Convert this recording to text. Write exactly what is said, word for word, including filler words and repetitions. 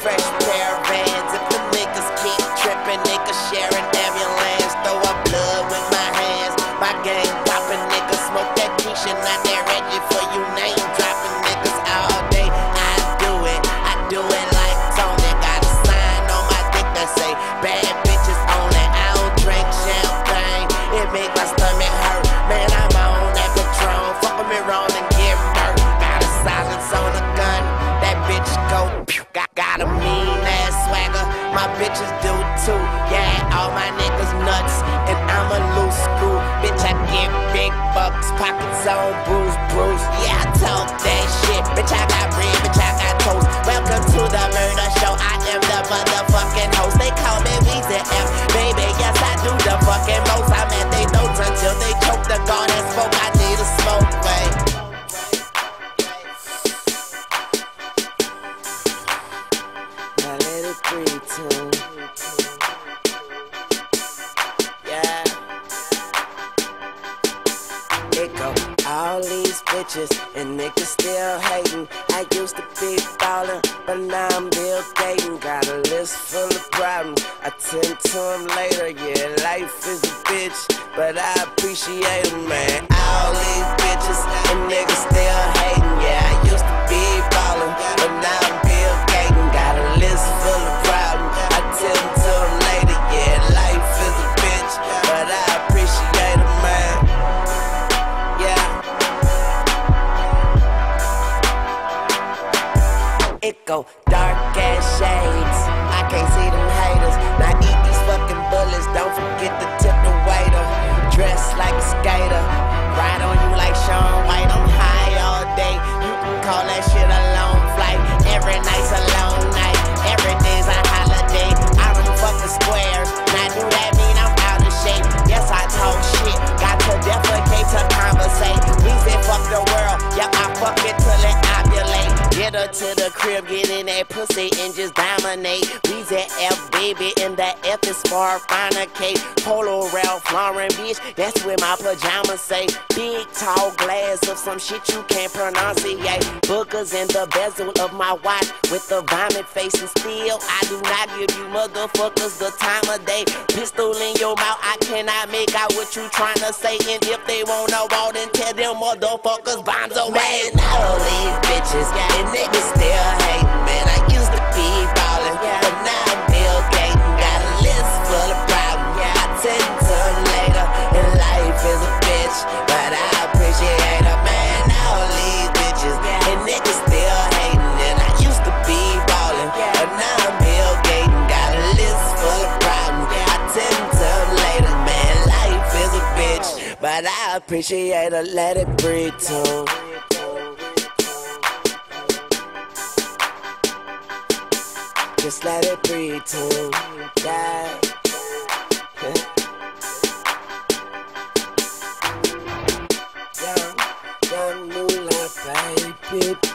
fresh pair of Vans. If the niggas keep trippin', niggas sharing ambulance. Throw up blood with my hands. My game poppin', niggas smoke that kush and not that ready for you name droppin' niggas all day. I do it, I do it like Tony. Got a sign on my dick that say bad bitches only. I don't drink champagne, it make my stomach hurt. Man, I'm on that patron, fuck with me wrong and get murked. Got a silence on the gun, that bitch go pew. Got, got a mean ass swagger, my bitches do too. Yeah, all my niggas nuts, and I'm a loose screw. Bitch, I get big bucks, pockets on bruise, bruise. Yeah, I talk that shit. Bitch, I got bread, bitch, I got toast. Welcome to the murder show, I am the motherfucking host. They call me Weezy F Baby, yes, I do the fucking most. I'm at they notes until they choke the gun and smoke. I need a smoke, wait. Now let it breathe, too. Yeah. It go all these bitches and niggas still hating. I used to be ballin', but now I'm Bill Gaten. Got a list full of problems, I tend to them later. Yeah, life is a bitch, but I appreciate them, man. All these bitches and niggas still hating. Yeah, I used to be ballin', but now I'm Bill Gaten. Got a list full of problems, I tend to them later. Yeah, life is a bitch, but I appreciate them, man. It go dark ass shades, I can't see them haters. Now eat these fucking bullets, don't forget to tip the waiter. Dress like a skater, ride on you like Sean White. I'm high all day, you can call that shit a long flight. Every night's a long night, every day's a holiday. I don't fuck the squares, now do that mean I'm out of shape? Yes, I talk shit, got to defecate to conversate. We say fuck the world, yep, I fuck it till it ovulate. Get her to the crib, get in that pussy and just dominate. Weezy F Baby, and the F is for finer cake. Polo Ralph Lauren, bitch, that's where my pajamas say. Big tall glass of some shit you can't pronunciate. Boogers in the bezel of my watch with the vomit face, and still I do not give you motherfuckers the time of day. Pistol in your mouth, I cannot make out what you tryna say. And if they wanna walk, then tell them motherfuckers bombs away. Man, all these bitches, yeah, and niggas still hating, man. I used to be ballin', yeah, but now I'm Bill Gaten. Got a list full of problems, yeah, I tend to them later. And life is a bitch, but I appreciate her, man. All these bitches, yeah, and niggas still hating. And I used to be ballin', yeah, but now I'm Bill Gaten. Got a list full of problems, yeah, I tend to them later, man. Life is a bitch, but I appreciate her. Let it breathe too. Just let it breathe too, yeah. Young, young moonlight baby.